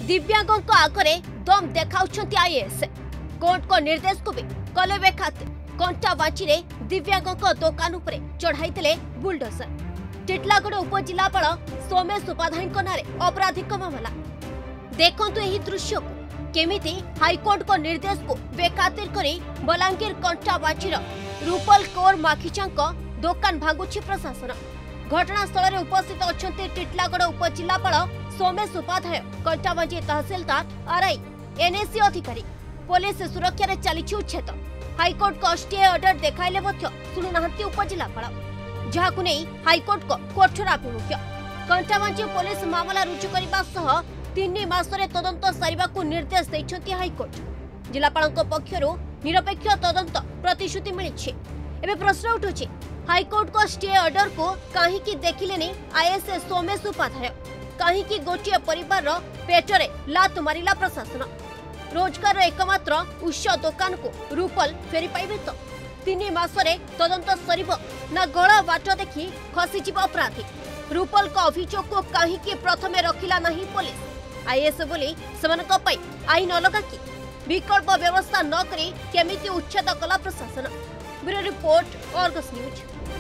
दिव्यांगों आगरे दम देखाउछंती आईएएस कोर्ट को निर्देश को भी कले बेखात कंटा बांची दिव्यांगों दुकान उपरे चढ़ाई बुलडोजर टिटलागढ़ उपजिलापाल सोमेश उपाध्याय नारे आपराधिक मामला। देखंतु एही दृश्य को केमिति हाईकोर्ट को निर्देश को बेखातिर करी बलांगीर कंटा बांचीर रूपल कौर माखीचांक दुकान भांगुछि प्रशासन। घटनास्थल में उपस्थित अच्छा टिटलागढ़ उपजिलापाल सोमेश उपाध्याय कंटाबांजी तहसीलदार आरआई एनएसी अधिकारी पुलिस सुरक्षा चली उच्छेद। हाईकोर्ट को स्टे ऑर्डर देखाइले शुणुना उपजिलापाल जहां नहीं हाईकोर्ट को कठोर अभिमुख्य। कंटाबांजी पुलिस मामला रुजु करने सह 3 मासरे तदंत सारिबा को निर्देश देइछंती हाईकोर्ट। जिलापाल पक्षर निरपेक्ष तदंत प्रतिश्रुति मिली। एवं प्रश्न उठुछि हाईकोर्ट को स्टे ऑर्डर को कहीं देखिले नहीं आईएएस सोमेश उपाध्याय कहीं गोटे परिवार पेटरे लात मारिला प्रशासन। रोजगार एकमात्र उच्च दुकान को रूपल फेरी पाइबे तो 3 मासरे तदंत सरिब ना गला बाट देखी खसीज अपराधी। रूपल का अभियोग को कहीं प्रथमे रखिला नहीं पुलिस। आईएएस बोली सेमानक पई आईन अलगा कि विकल्प व्यवस्था न करी केमिति उच्छेद कला प्रशासन। Bureau report, Argus news.